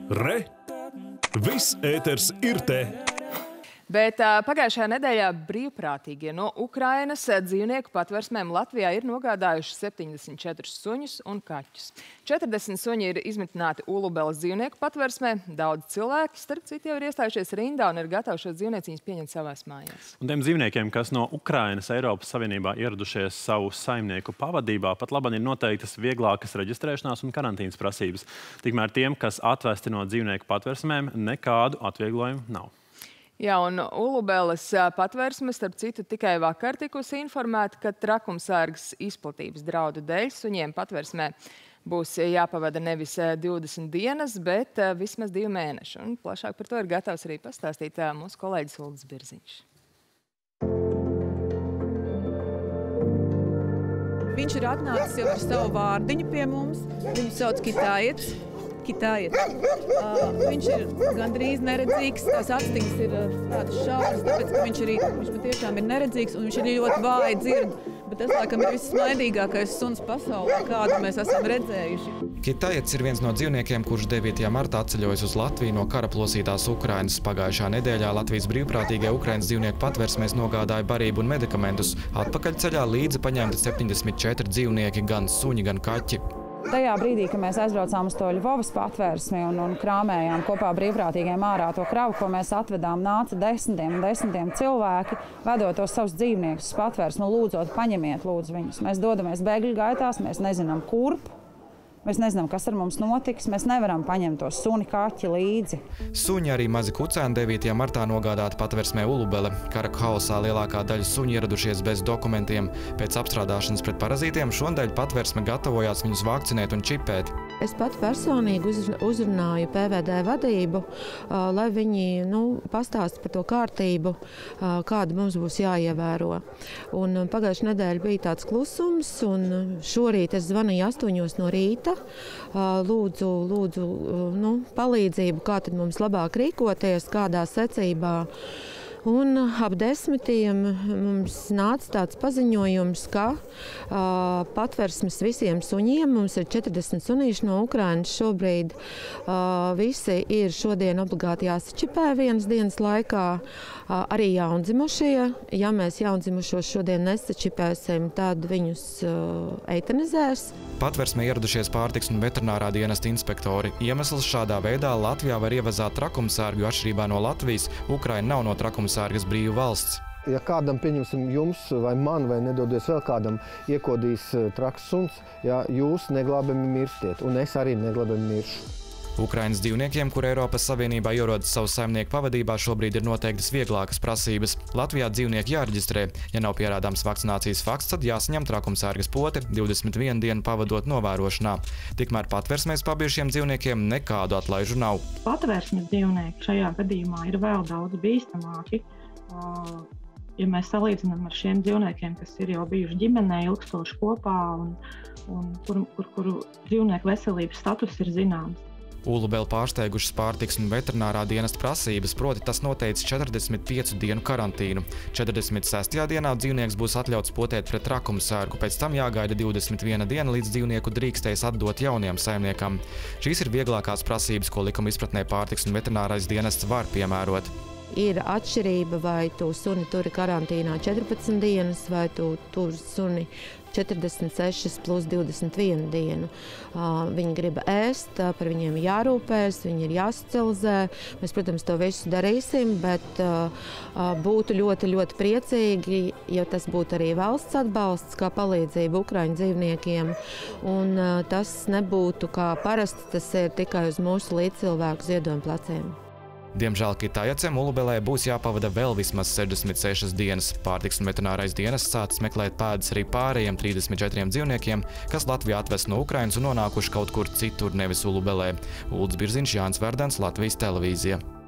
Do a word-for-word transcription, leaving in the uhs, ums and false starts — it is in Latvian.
Re! Viss ēters ir te! Bet uh, pagājušajā nedēļā brīvprātīgie no Ukrainas dzīvnieku patversmēm Latvijā ir nogādājuši septiņdesmit četrus suņus un kaķus. četrdesmit suņi ir izmitināti Ulubeles dzīvnieku patversmē. Daudz cilvēki, starp citu, jau ir iestājušies rindā un ir gatavi šos dzīvnieciņus pieņemt savās mājās. Un tiem dzīvniekiem, kas no Ukrainas Eiropas Savienībā ieradušies savu saimnieku pavadībā, pat labāk ir noteiktas vieglākas reģistrēšanās un karantīnas prasības. Tikmēr tiem, kas atvesti no dzīvnieku patversmēm, nekādu atvieglojumu nav. Jā, un Ulubeles patversme, starp citu, tikai vakar tikusi informēta, ka trakumsargas izplatības draudu dēļ suņiem patversmē būs jāpavada nevis divdesmit dienas, bet vismaz divi mēneši. Un plašāk par to ir gatavs arī pastāstīt mūsu kolēģis Uldis Birziņš. Viņš ir atnācis jau ar savu vārdiņu pie mums. Viņu sauc Kitājets. Kitājets. Uh, viņš ir gandrīz neredzīgs, tās astiņas ir uh, tādas šauras, tāpēc, ka viņš, arī, viņš patiešām ir neredzīgs un viņš ir ļoti vāji dzird. Bet tas, laikam, ir vissmaidīgākais suns pasaulē, kādu mēs esam redzējuši. Kitājets ir viens no dzīvniekiem, kurš devītajā martā atceļojas uz Latviju no kara plosītās Ukrainas. Pagājušā nedēļā Latvijas brīvprātīgie Ukrainas dzīvnieku patversmēs nogādāja barību un medikamentus. Atpakaļceļā līdzi paņemti septiņdesmit četri dzīvnieki, gan suņi, gan kaķi. Tajā brīdī, kad mēs aizbraucām uz to Ļvovas patvērsmi un, un krāmējām kopā brīvprātīgiem ārā to kravu, ko mēs atvedām, nāca desmitiem un desmitiem cilvēki, vedot tos savus dzīvniekus uz patvērsmi, lūdzot, paņemiet lūdzu viņus. Mēs dodamies bēgļu gaitās, mēs nezinām kurp. Mēs nezinām, kas ar mums notiks. Mēs nevaram paņemt to suni kaķi līdzi. Suņi, arī mazi kucēni, devītajā martā nogādāti patversmē Ulubele. Kara haosā lielākā daļa suņi ieradušies bez dokumentiem. Pēc apstrādāšanas pret parazītiem šonadēļ patversme gatavojās viņus vakcinēt un čipēt. Es pat personīgi uzrunāju P V D vadību, lai viņi nu, pastāsta par to kārtību, kāda mums būs jāievēro. Un pagājušajā nedēļā bija tāds klusums, un šorīt es zvanīju astoņos no rīta. Lūdzu, lūdzu nu, palīdzību, kā tad mums labāk rīkoties, kādā secībā. Un ap desmitiem mums nāca tāds paziņojums, ka uh, patversmes visiem suņiem, mums ir četrdesmit sunīši no Ukrainas šobrīd, uh, visi ir šodien obligāti jāsačipē vienas dienas laikā, uh, arī jaundzimušie. Ja mēs jaundzimušos šodien nesačipēsim, tad viņus uh, eitanizēs. Patversmē ieradušies pārtiks un veterinārā dienesta inspektori. Iemesls šādā veidā Latvijā var ievazāt trakumsargu, atšķirībā no Latvijas. Ukraina nav no trakumsargas brīva valsts. Ja kādam, pieņemsim, jums vai man, vai nedodies vēl kādam, iekodīs traks suns, ja jūs neglābami mirstiet, un es arī neglābami miršu. Ukrainas dzīvniekiem, kur Eiropas Savienībā ierodas savu saimnieku pavadībā, šobrīd ir noteiktas vieglākas prasības. Latvijā dzīvnieki jāreģistrē. Ja nav pierādāms vakcinācijas fakts, tad jāsaņem trakumsargas pote divdesmit vienu dienu pavadot novērošanā. Tikmēr patversmēs pabijušiem dzīvniekiem nekādu atlaižu nav. Patversmes dzīvnieki šajā gadījumā ir vēl daudz bīstamāki. Ja mēs salīdzinām ar šiem dzīvniekiem, kas ir jau bijuši ģimenē ilgstoši kopā un, un kur, kur, kuru dzīvnieku veselības status ir zināms. Ulubeli pārsteigušas pārtiks un veterinārā dienesta prasības, proti tas noteica četrdesmit piecu dienu karantīnu. četrdesmit sestajā dienā dzīvnieks būs atļauts potēt pret trakumsargu, pēc tam jāgaida divdesmit viena diena, līdz dzīvnieku drīkstēs atdot jauniem saimniekam. Šīs ir vieglākās prasības, ko likuma izpratnē pārtiks un veterinārais dienests var piemērot. Ir atšķirība, vai tu suni turi karantīnā četrpadsmit dienas, vai tu turi suni četrdesmit sešas plus divdesmit viena dienu. Uh, viņi grib ēst, par viņiem jārūpēs, viņi ir jāsocializē. Mēs, protams, to visu darīsim, bet uh, būtu ļoti, ļoti priecīgi, ja tas būtu arī valsts atbalsts, kā palīdzība Ukraiņu dzīvniekiem. Un uh, tas nebūtu kā parasti, tas ir tikai uz mūsu līdzcilvēku ziedojumu pleciem. Diemžēl Kitājecem Ulubelē būs jāpavada vēl vismaz sešdesmit sešas dienas. Pārtiks un veterinārais dienests sācis meklēt pēdas arī pārējiem trīsdesmit četriem dzīvniekiem, kas Latvijā atvest no Ukrainas un nonākuši kaut kur citur, nevis Ulubelē. Uldis Birziņš, Jānis Verdens, Latvijas televīzija.